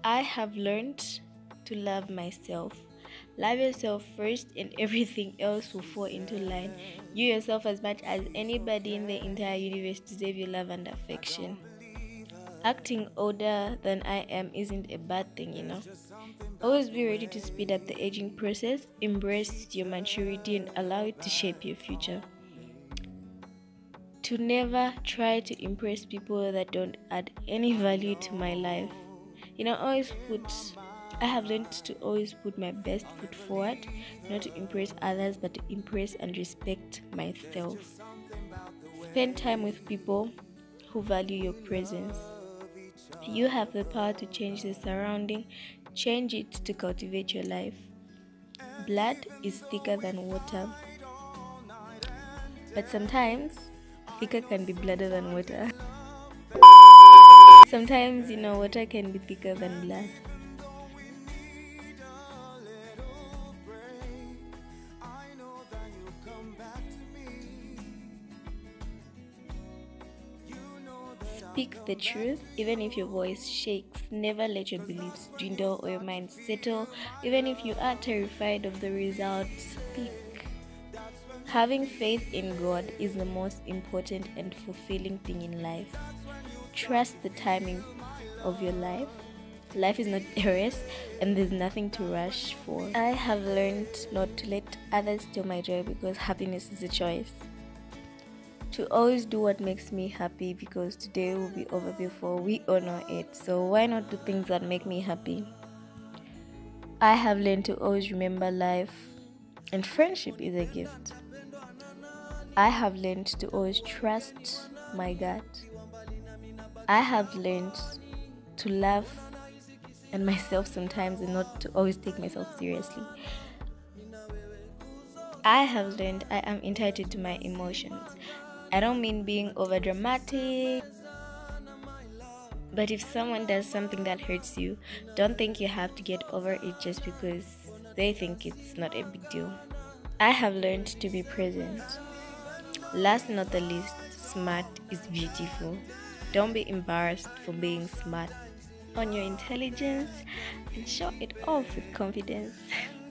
I have learned to love myself. Love yourself first, and everything else will fall into line. You yourself, as much as anybody in the entire universe, deserve your love and affection. Acting older than I am isn't a bad thing. Always be ready to speed up the aging process, embrace your maturity, and allow it to shape your future. To never try to impress people that don't add any value to my life. I have learned to always put my best foot forward, not to impress others, but to impress and respect myself. Spend time with people who value your presence. You have the power to change the surrounding, change it to cultivate your life. Blood is thicker than water, but sometimes thicker can be bloodier than water. Sometimes, water can be thicker than blood. Speak the truth, even if your voice shakes. Never let your beliefs dwindle or your mind settle. Even if you are terrified of the results, speak. Having faith in God is the most important and fulfilling thing in life. Trust the timing of your life. Life is not a race, and there's nothing to rush for. I have learned not to let others steal my joy, because happiness is a choice. To always do what makes me happy, because today will be over before we all know it. So why not do things that make me happy? I have learned to always remember life and friendship is a gift. I have learned to always trust my gut. I have learned to laugh at myself sometimes and not to always take myself seriously. I have learned I am entitled to my emotions. I don't mean being over dramatic, but if someone does something that hurts you, don't think you have to get over it just because they think it's not a big deal. I have learned to be present. Last but not the least, smart is beautiful. Don't be embarrassed for being smart. On your intelligence and show it off with confidence.